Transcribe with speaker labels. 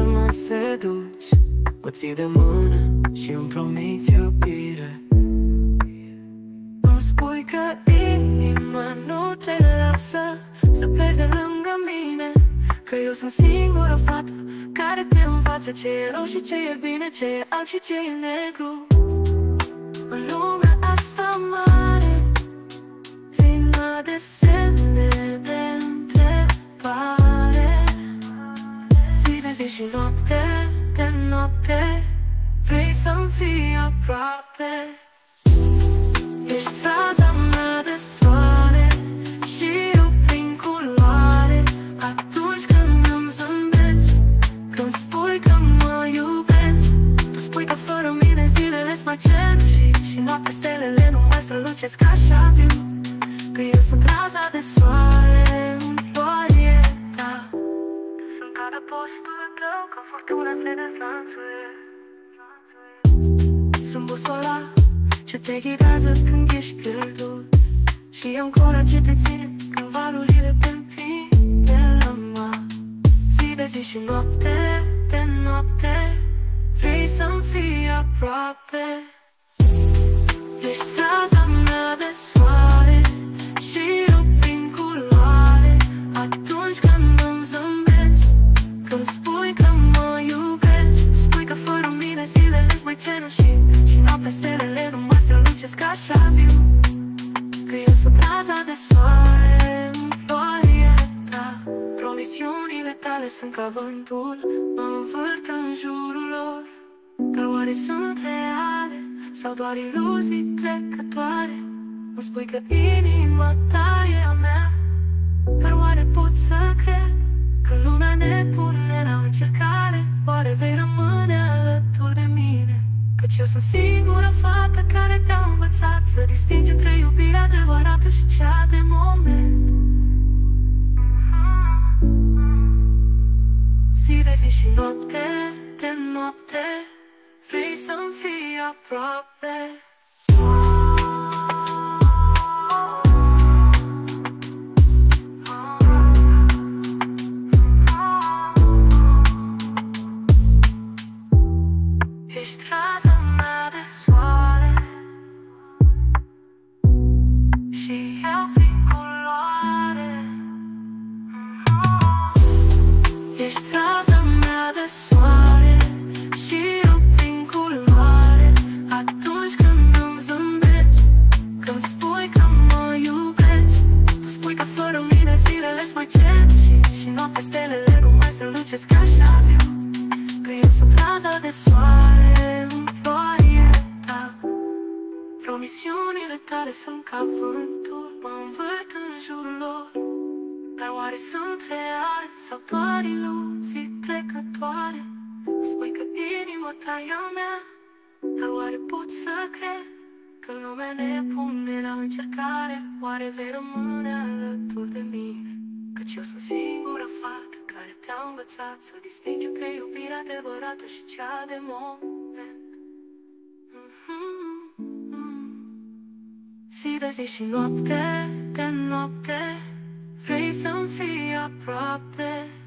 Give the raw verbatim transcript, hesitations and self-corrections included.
Speaker 1: să mă seduci. Mă ții de mână și îmi promiți iubire. Îmi spui că inima nu te lasă să pleci de lângă mine, că eu sunt singura fată care te învață ce e rău și ce e bine, ce e alb și ce e negru. În lumea asta mare, plină de semne de întrebare, zi de zi și noapte de noapte, vrei să-mi fii aproape. Ești raza mea de soare și eu prin culoare, atunci când îmi zâmbești, când spui că mă iubești. Tu spui că fără mine zilele-s mai cenușii și noaptea stelele nu mai strălucesc așa viu, că eu sunt raza de soare în ploaie ta. Sunt ca adăpostul tău, când furtuna se dezlănțuie. Sunt busola ce te ghidează când ești pierdut și eu încora ce te ține când valurile te împing de la mare. Zi de zi și noapte de noapte, vrei să-mi fii aproape. Ești raza mea de soare și eu prin culoare, atunci când îmi zâmbești, când spui că mă iubești. Spui că fără mine zilele-s mai cenușii și noaptea stelele nu mai strălucesc așa viu, că eu sunt raza de soare în ploaie ta. Promisiunile tale sunt ca vântul, mă învârt în jurul lor. Dar oare sunt reale sau doar iluzii trecătoare? Îmi spui că inima ta e a mea, dar oare pot să cred că lumea ne pune la încercare? Oare vei rămâne alături de mine? Căci eu sunt singura fată care te-a învățat să distingi între iubirea adevărată și cea de moment. Zi de zi și noapte de noapte, vrei să-mi fii aproape. Ești raza mea de soare și eu prin culoare. Ești raza mea de soare și eu prin culoare, atunci când îmi zâmbești, când spui că mă iubești. Tu spui că fără mine zilele-s mai cenușii și noaptea stelele nu mai strălucesc așa viu, că eu sunt raza de soare în ploaie ta. Promisiunile tale sunt ca vântul, mă învârt în jurul lor. Dar oare sunt reale sau doar iluzii trecătoare? Îmi spui că inima ta e a mea, dar oare pot să cred că lumea ne pune la încercare? Oare vei rămâne alături de mine? Căci eu sunt singura fată care te-a învățat să distingi între iubirea adevărată și cea de moment. Zi de zi și noapte de noapte, vrei să-mi fii aproape.